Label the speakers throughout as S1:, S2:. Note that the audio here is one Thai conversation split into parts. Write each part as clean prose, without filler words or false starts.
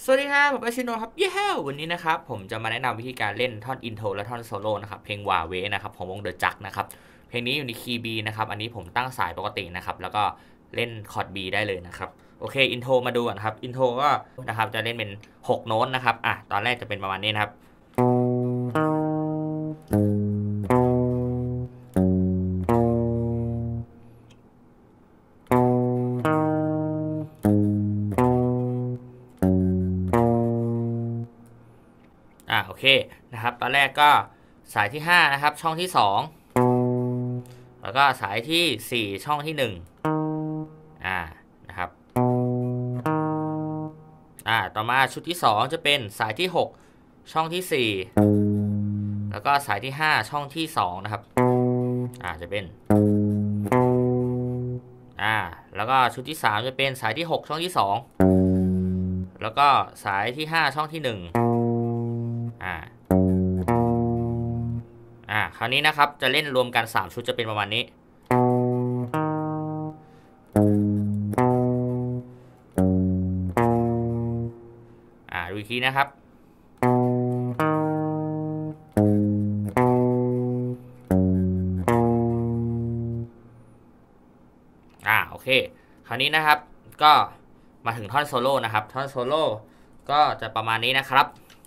S1: สวัสดีครับผมอาชิโนะครับเย้วันนี้นะครับผมจะมาแนะนำวิธีการเล่นท่อนอินโทรและท่อนโซโล่นะครับเพลงวาเวนะครับของวงเดอะจักนะครับเพลงนี้อยู่ในคีย์บีนะครับอันนี้ผมตั้งสายปกตินะครับแล้วก็เล่นคอร์ดบีได้เลยนะครับโอเคอินโทรมาดูกันครับอินโทรก็นะครับจะเล่นเป็น6โน้ตนะครับตอนแรกจะเป็นประมาณนี้นะครับโอเคนะครับตอนแรกก็สายที่5นะครับช่องที่2แล้วก็สายที่4ช่องที่1นะครับต่อมาชุดที่2จะเป็นสายที่6ช่องที่4แล้วก็สายที่5ช่องที่2นะครับจะเป็นแล้วก็ชุดที่3จะเป็นสายที่6ช่องที่2แล้วก็สายที่5ช่องที่1คราวนี้นะครับจะเล่นรวมกัน3ชุดจะเป็นประมาณนี้ดูอีกทีนะครับโอเคคราวนี้นะครับก็มาถึงท่อนโซโล่นะครับท่อนโซโล่ก็จะประมาณนี้นะครับ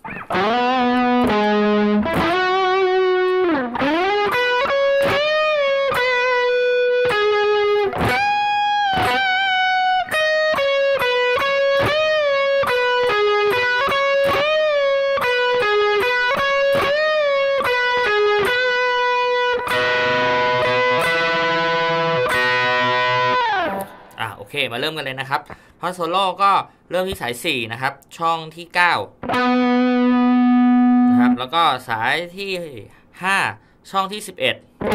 S1: โอเคมาเริ่มกันเลยนะครับท่อนโซโล่ก็เริ่มที่สาย4นะครับช่องที่9นะครับแล้วก็สายที่5ช่องที่11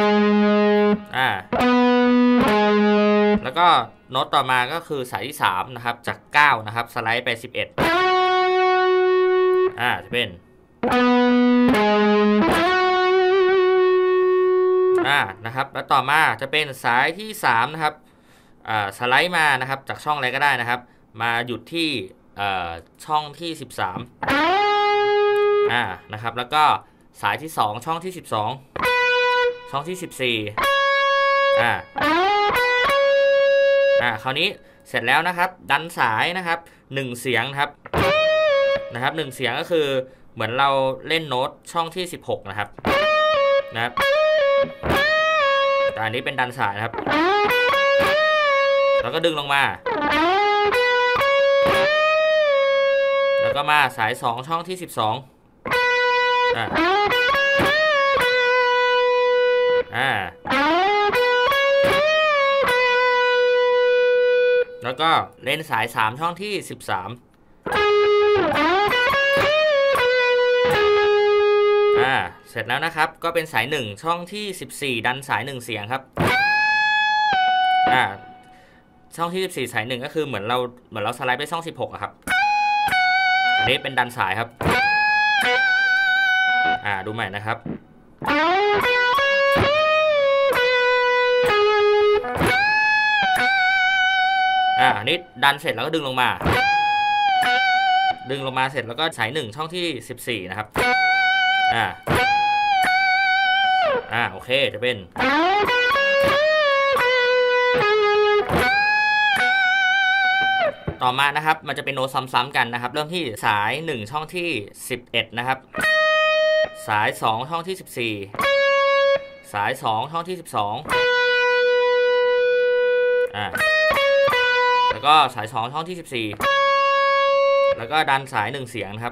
S1: แล้วก็โน้ตต่อมาก็คือสายที่3นะครับจาก9นะครับสไลด์ไป11จะเป็นนะครับแล้วต่อมาจะเป็นสายที่3นะครับสไลด์มานะครับจากช่องอะไรก็ได้นะครับมาหยุดที่ช่องที่13นะครับแล้วก็สายที่2ช่องที่12ช่องที่14คราวนี้เสร็จแล้วนะครับดันสายนะครับ1เสียงนะครับ1เสียงก็คือเหมือนเราเล่นโน้ตช่องที่16นะครับแต่อันนี้เป็นดันสายนะครับแล้วก็ดึงลงมาแล้วก็มาสาย2ช่องที่12แล้วก็เล่นสาย3ช่องที่13เสร็จแล้วนะครับก็เป็นสาย1ช่องที่14ดันสาย1เสียงครับช่องที่14สาย1ก็คือเหมือนเราสไลด์ไปช่อง16ครับอันนี้เป็นดันสายครับดูใหม่นะครับอันนี้ดันเสร็จแล้วก็ดึงลงมาเสร็จแล้วก็สาย1ช่องที่14นะครับโอเคจะเป็นต่อมานะครับมันจะเป็นโน้ตซ้ำๆกันนะครับเริ่มที่สาย1ช่องที่11นะครับสาย2ช่องที่14สาย2ช่องที่12แล้วก็สาย2ช่องที่14แล้วก็ดันสาย1เสียงนะครับ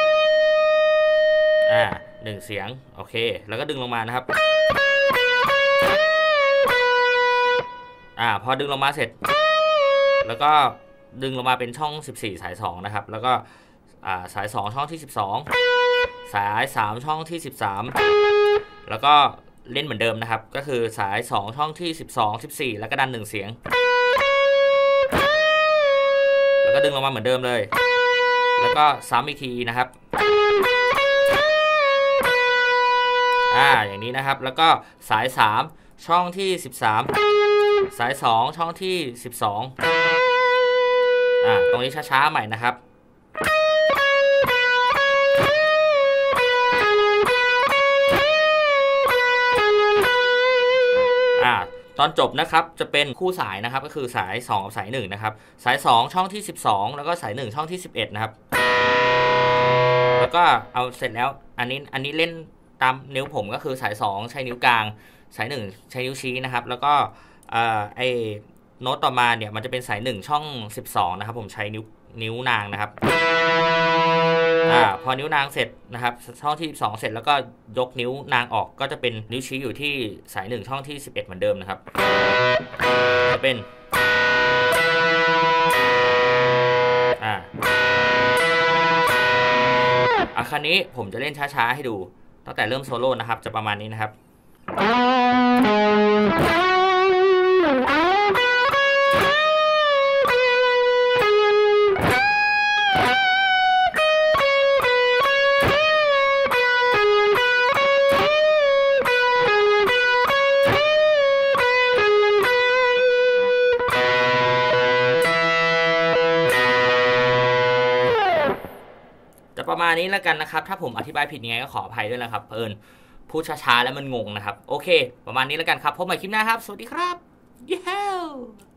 S1: 1เสียงโอเคแล้วก็ดึงลงมานะครับพอดึงลงมาเสร็จแล้วก็ดึงลงมาเป็นช่อง14สาย2นะครับแล้วก็สาย2ช่องที่12สาย3ช่องที่13แล้วก็เล่นเหมือนเดิมนะครับก็คือสาย2ช่องที่12 14แล้วก็ดัน1เสียงแล้วก็ดึงลงมาเหมือนเดิมเลยแล้วก็ซ้ำอีกทีนะครับอย่างนี้นะครับแล้วก็สาย3ช่องที่13สาย2ช่องที่12ตรงนี้ช้าๆใหม่นะครับตอนจบนะครับจะเป็นคู่สายนะครับก็คือสาย2กับสาย1นะครับสาย2ช่องที่12แล้วก็สาย1ช่องที่11นะครับแล้วก็เอาเสร็จแล้วอันนี้เล่นตามนิ้วผมก็คือสาย2ใช้นิ้วกลางสาย1ใช้นิ้วชี้นะครับแล้วก็ไอโน้ตต่อมาเนี่ยมันจะเป็นสาย1ช่อง12นะครับผมใช้นิ้วนางนะครับพอนิ้วนางเสร็จนะครับช่องที่12เสร็จแล้วก็ยกนิ้วนางออกก็จะเป็นนิ้วชี้อยู่ที่สาย1ช่องที่11เหมือนเดิมนะครับจะเป็นคราวนี้ผมจะเล่นช้าๆให้ดูตั้งแต่เริ่มโซโล่นะครับจะประมาณนี้นะครับประมาณนี้แล้วกันนะครับถ้าผมอธิบายผิดยังไงก็ขออภัยด้วยนะครับพูดช้าๆแล้วมันงงนะครับโอเคประมาณนี้แล้วกันครับพบใหม่คลิปหน้าครับสวัสดีครับเย้